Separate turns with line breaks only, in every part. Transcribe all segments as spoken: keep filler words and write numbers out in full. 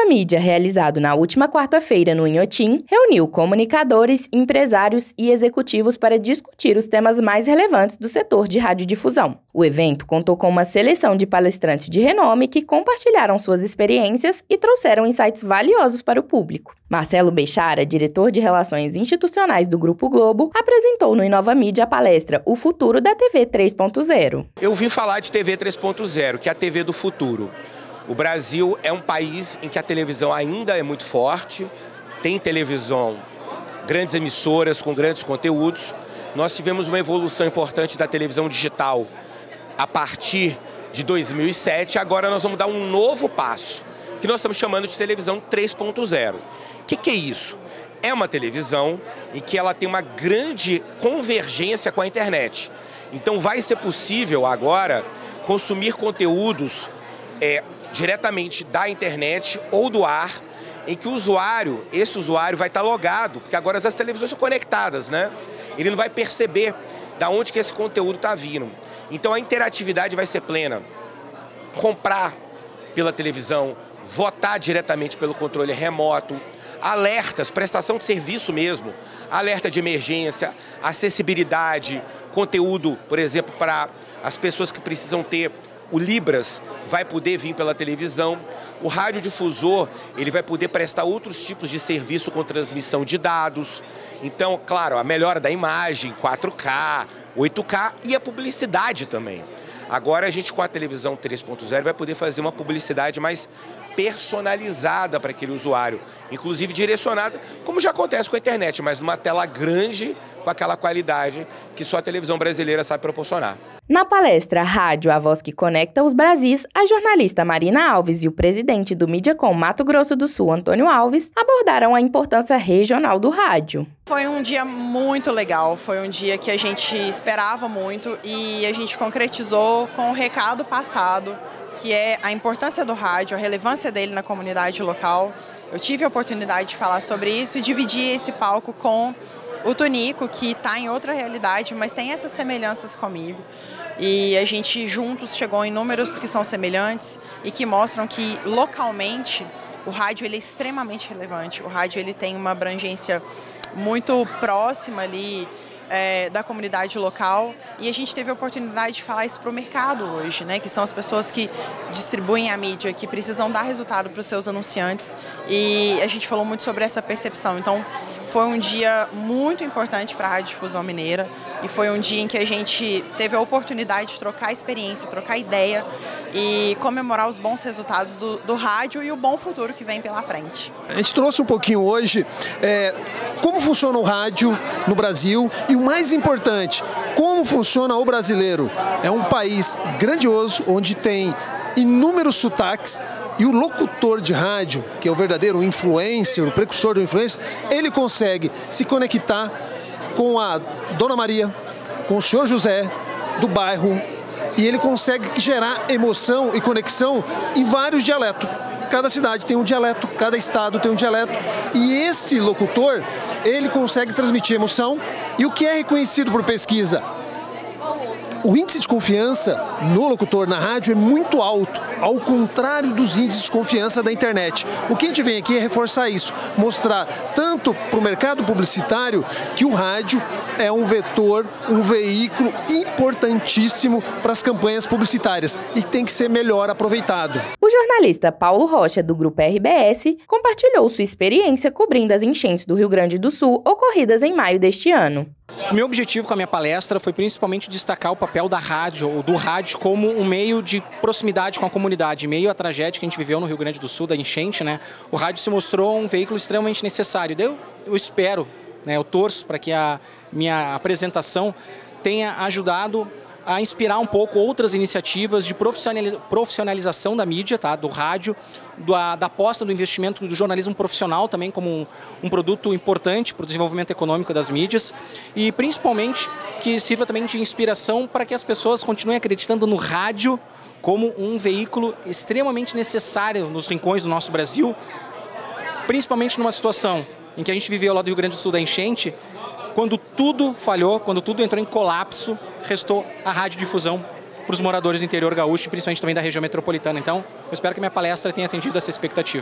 Nova Mídia, realizado na última quarta-feira no Inhotim, reuniu comunicadores, empresários e executivos para discutir os temas mais relevantes do setor de radiodifusão. O evento contou com uma seleção de palestrantes de renome que compartilharam suas experiências e trouxeram insights valiosos para o público. Marcelo Bechara, diretor de Relações Institucionais do Grupo Globo, apresentou no Nova Mídia a palestra O Futuro da T V três ponto zero.
Eu vim falar de T V três ponto zero, que é a T V do futuro. O Brasil é um país em que a televisão ainda é muito forte, tem televisão, grandes emissoras com grandes conteúdos. Nós tivemos uma evolução importante da televisão digital a partir de dois mil e sete, agora nós vamos dar um novo passo, que nós estamos chamando de televisão três ponto zero. O que que é isso? É uma televisão em que ela tem uma grande convergência com a internet. Então vai ser possível agora consumir conteúdos é, diretamente da internet ou do ar, em que o usuário, esse usuário vai estar logado, porque agora as televisões são conectadas, né? Ele não vai perceber de onde que esse conteúdo está vindo. Então a interatividade vai ser plena. Comprar pela televisão, votar diretamente pelo controle remoto, alertas, prestação de serviço mesmo, alerta de emergência, acessibilidade, conteúdo, por exemplo, para as pessoas que precisam ter o Libras, vai poder vir pela televisão. O radiodifusor, ele vai poder prestar outros tipos de serviço com transmissão de dados. Então, claro, a melhora da imagem, quatro K, oito K e a publicidade também. Agora a gente com a televisão três ponto zero vai poder fazer uma publicidade mais personalizada para aquele usuário, inclusive direcionada, como já acontece com a internet, mas numa tela grande com aquela qualidade que só a televisão brasileira sabe proporcionar.
Na palestra Rádio, a voz que conecta os Brasis, a jornalista Marina Alves e o presidente do Mídiacom Mato Grosso do Sul, Antônio Alves, abordaram a importância regional do rádio.
Foi um dia muito legal, foi um dia que a gente esperava muito e a gente concretizou com o recado passado, que é a importância do rádio, a relevância dele na comunidade local. Eu tive a oportunidade de falar sobre isso e dividir esse palco com o Tonico, que está em outra realidade, mas tem essas semelhanças comigo. E a gente juntos chegou em números que são semelhantes e que mostram que localmente o rádio ele é extremamente relevante. O rádio ele tem uma abrangência muito próxima ali é, da comunidade local e a gente teve a oportunidade de falar isso para o mercado hoje, né? Que são as pessoas que distribuem a mídia, que precisam dar resultado para os seus anunciantes e a gente falou muito sobre essa percepção. Então, foi um dia muito importante para a Radiodifusão Mineira e foi um dia em que a gente teve a oportunidade de trocar experiência, trocar ideia e comemorar os bons resultados do, do rádio e o bom futuro que vem pela frente.
A gente trouxe um pouquinho hoje é, como funciona o rádio no Brasil e o mais importante, como funciona o brasileiro. É um país grandioso onde tem inúmeros sotaques. E o locutor de rádio, que é o verdadeiro influencer, o precursor do influencer, ele consegue se conectar com a Dona Maria, com o senhor José do bairro, e ele consegue gerar emoção e conexão em vários dialetos. Cada cidade tem um dialeto, cada estado tem um dialeto, e esse locutor, ele consegue transmitir emoção, e o que é reconhecido por pesquisa? O índice de confiança no locutor na rádio é muito alto, ao contrário dos índices de confiança da internet. O que a gente vem aqui é reforçar isso, mostrar tanto para o mercado publicitário que o rádio é um vetor, um veículo importantíssimo para as campanhas publicitárias e tem que ser melhor aproveitado.
O jornalista Paulo Rocha, do Grupo R B S, compartilhou sua experiência cobrindo as enchentes do Rio Grande do Sul ocorridas em maio deste ano.
O meu objetivo com a minha palestra foi principalmente destacar o papel da rádio, ou do rádio, como um meio de proximidade com a comunidade. Em meio à tragédia que a gente viveu no Rio Grande do Sul, da enchente, né, o rádio se mostrou um veículo extremamente necessário. Eu, eu espero, né, eu torço para que a minha apresentação tenha ajudado a inspirar um pouco outras iniciativas de profissionalização da mídia, tá, do rádio, da, da aposta do investimento do jornalismo profissional também como um, um produto importante para o desenvolvimento econômico das mídias e principalmente que sirva também de inspiração para que as pessoas continuem acreditando no rádio como um veículo extremamente necessário nos rincões do nosso Brasil, principalmente numa situação em que a gente viveu lá do Rio Grande do Sul da enchente, quando tudo falhou, quando tudo entrou em colapso, restou a radiodifusão para os moradores do interior gaúcho e principalmente também da região metropolitana. Então, eu espero que minha palestra tenha atendido essa expectativa.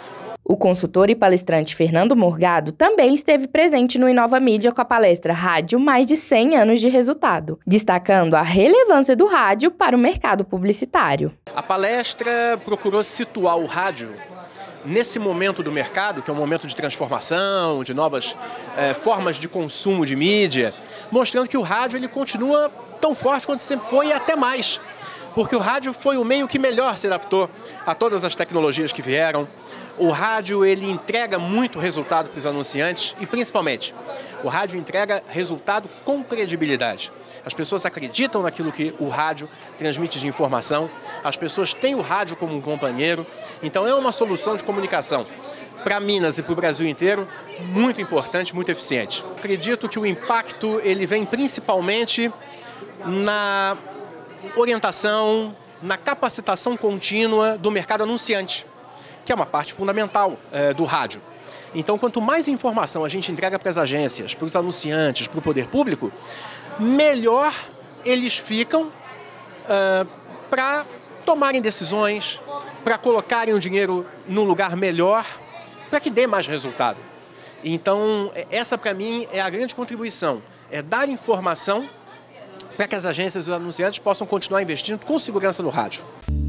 O consultor e palestrante Fernando Morgado também esteve presente no Inova Mídia com a palestra Rádio Mais de cem anos de resultado, destacando a relevância do rádio para o mercado publicitário.
A palestra procurou situar o rádio nesse momento do mercado, que é um momento de transformação, de novas eh, formas de consumo de mídia, mostrando que o rádio ele continua tão forte quanto sempre foi e até mais. Porque o rádio foi o meio que melhor se adaptou a todas as tecnologias que vieram. O rádio ele entrega muito resultado para os anunciantes e, principalmente, o rádio entrega resultado com credibilidade. As pessoas acreditam naquilo que o rádio transmite de informação, as pessoas têm o rádio como um companheiro, então é uma solução de comunicação para Minas e para o Brasil inteiro muito importante, muito eficiente. Acredito que o impacto ele vem principalmente na orientação, na capacitação contínua do mercado anunciante, que é uma parte fundamental é, do rádio. Então, quanto mais informação a gente entrega para as agências, para os anunciantes, para o poder público, melhor eles ficam uh, para tomarem decisões, para colocarem o dinheiro num lugar melhor, para que dê mais resultado. Então, essa para mim é a grande contribuição, é dar informação para que as agências e os anunciantes possam continuar investindo com segurança no rádio.